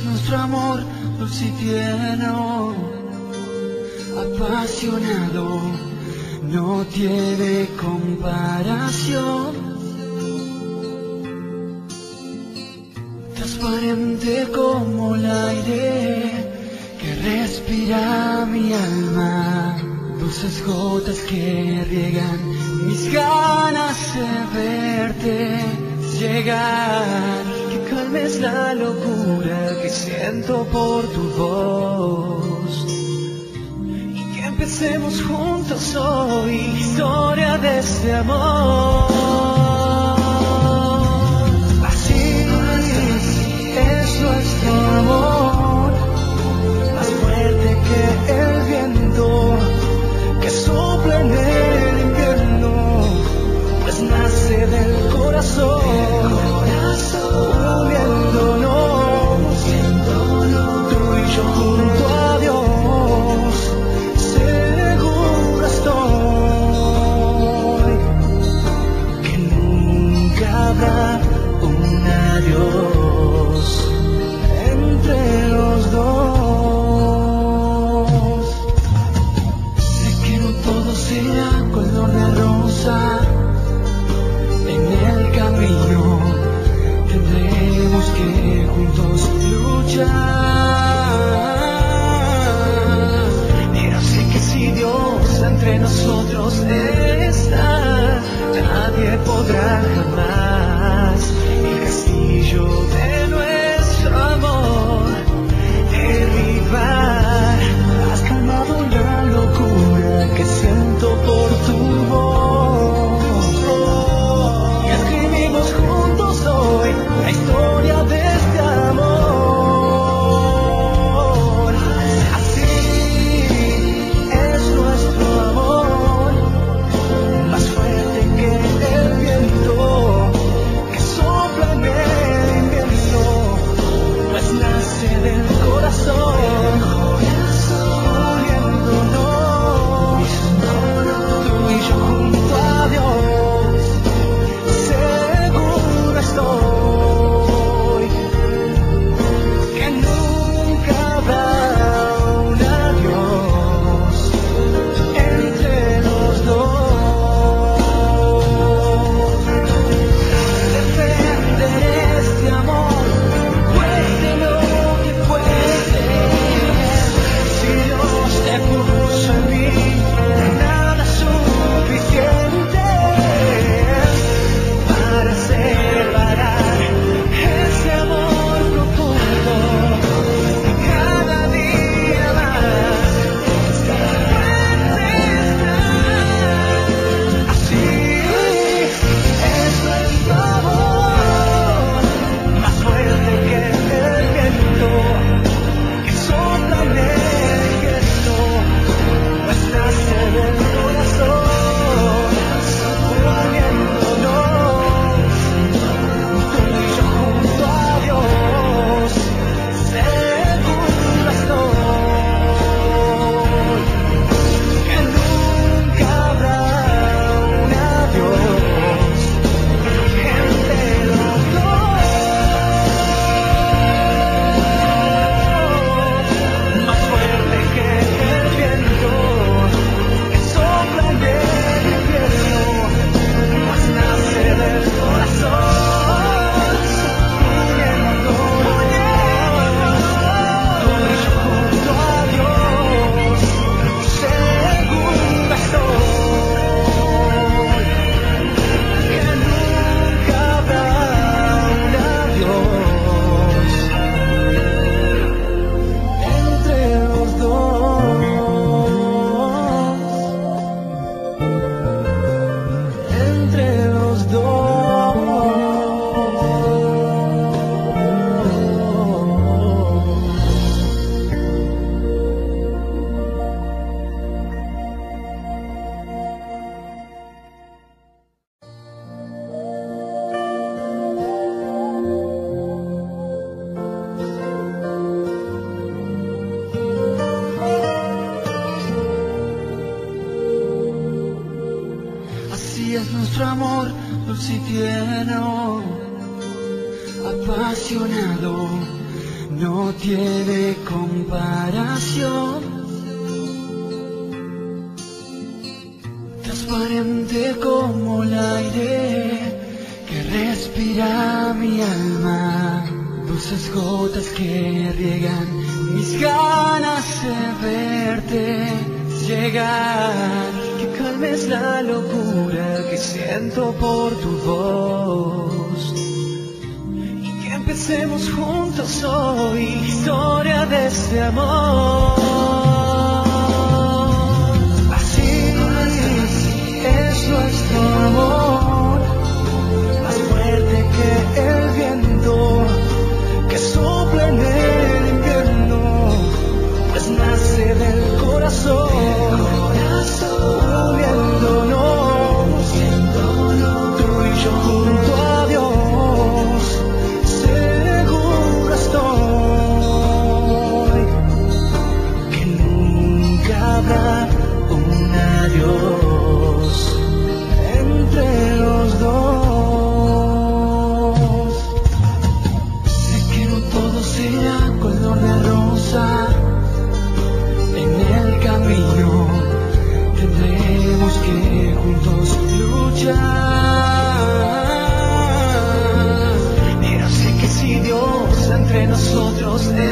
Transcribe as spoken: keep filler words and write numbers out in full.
nuestro amor dulce y tierno, apasionado, no tiene comparación. Transparente como el aire que respira mi alma, dulces gotas que riegan mis ganas de verte llegar, que calmes la locura que siento por tu voz y que empecemos juntos hoy historia de este amor. Así es nuestro amor, más fuerte que el viento que sopla en el invierno, pues nace del corazón, uniéndonos, tú y yo junto a Dios, seguro estoy que nunca habrá un adiós entre los dos. Será color de rosa, en el camino tendremos que juntos luchar, pero sé que si Dios entre nosotros está, nadie podrá jamás el castillo de nuestro amor derribar. Has calmado la locura que siento por tu voz y escribimos juntos hoy la historia de este amor. Así es nuestro amor, más fuerte que el viento que sopla en el invierno, pues nace del corazón. dulce y tierno, apasionado, no tiene comparación. Transparente como el aire que respira mi alma, dulces gotas que riegan mis ganas de verte llegar, que calmes la locura que siento por tu voz y que empecemos juntos hoy historia de este amor. Así es nuestro amor, más fuerte que el viento que sopla en el invierno, pues nace del corazón, uniéndonos, tú y yo junto a Dios, seguro estoy que nunca habrá un adiós entre los dos. Será color de rosa en el camino, tendremos que juntos luchar, pero sé que si Dios entre nosotros